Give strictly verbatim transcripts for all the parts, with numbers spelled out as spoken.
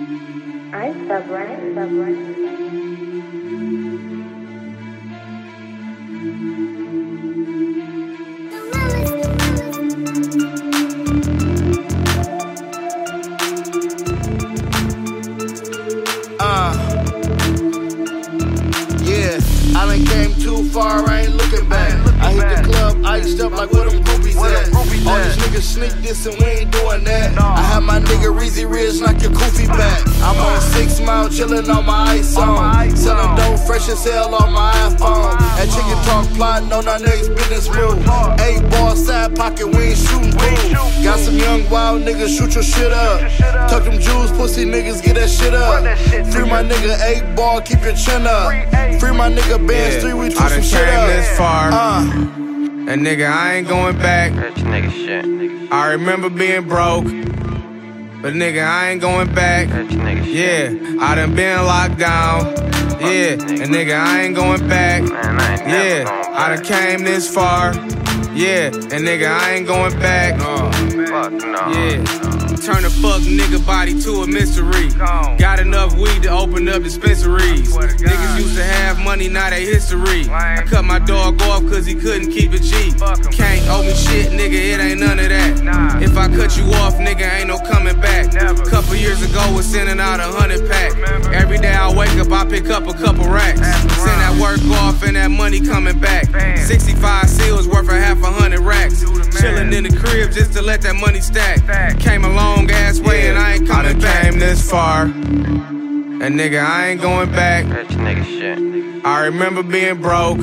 I subway, subway. I done came too far, I ain't looking back. I hit the club, iced up like where them groupies at. All these niggas sneak this and we ain't doing that. I have my nigga Reezy Ridge knock your koofy back. I'm on six mile chillin' on my ice on. Sellin' dope fresh as hell on my iPhone. That chicken talk plotting on our next business move. Eight ball side pocket, we ain't shooting boo. Got some young wild niggas, shoot your shit up. Tuck them jewels, pussy niggas, get that shit up. Free my nigga eight ball, keep your chin up. Free my nigga Bands three, we I done some came shit up. this far, uh. and nigga, I ain't going back. Rich nigga shit. I remember being broke, but nigga, I ain't going back. Rich nigga shit. Yeah, I done been locked down. Yeah, and nigga, I ain't going back. Man, I ain't yeah, never going I done came this far. Yeah, and nigga, I ain't going back. Oh, fuck no. Yeah. Turn a fuck nigga body to a mystery. Got enough weed to open up dispensaries. Niggas used to have money, now they history. I cut my dog off cause he couldn't keep a G. Can't owe me shit, nigga, it ain't none of that. If I cut you off, nigga, ain't no coming back. Couple years ago was sending out a hundred pack. Every day I wake up, I pick up a couple racks. Send that work off and that money coming back. sixty-five seals worth a half a hundred racks. Chillin' in the crib just to let that money stack. Came a long ass way yeah, and I ain't coming I done back. Came this far, and nigga, I ain't going back. Rich nigga shit. I remember being broke,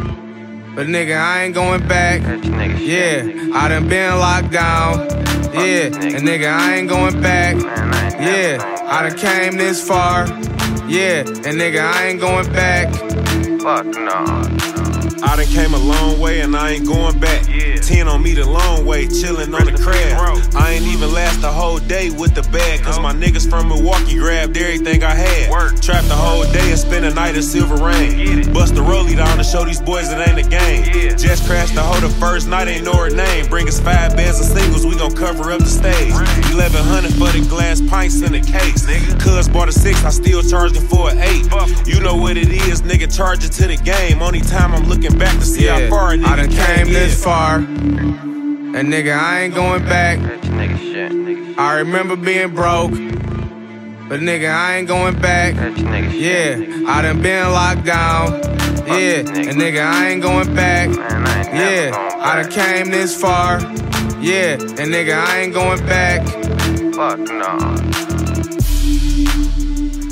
but nigga, I ain't going back. Rich nigga shit. Yeah, I done been locked down. Yeah, and nigga, I ain't going back. Man, I ain't yeah, I done came this far. Yeah, and nigga, I ain't going back. Fuck no. I done came a long way and I ain't going back. Yeah. Ten on me the long way, chillin' on the crab. I ain't even last the whole day with the bag, cause my niggas from Milwaukee grabbed everything I had. Work. Trapped the whole day and spent a night in Silver Rain. Bust the rollie down to show these boys it ain't a game. Yeah. Just crashed the hoe the first night, ain't know her name. Bring us five bands of singles, we gon' cover up the stage. Eleven hundred for the glass pints in the case. Nigga. Cuz bought a six, I still charged him for an eight. Fuck. You know what it is, nigga, charge it to the game. Only time I'm looking back to see yeah, how far a nigga I done came yeah. this far, and nigga, I ain't going back. Rich nigga shit. I remember being broke, but nigga, I ain't going back. Rich nigga shit. Yeah, I done been locked down. Yeah, and nigga, I ain't going back. Man, I ain't yeah, going I done came this far. Yeah, and nigga, I ain't going back. Fuck no.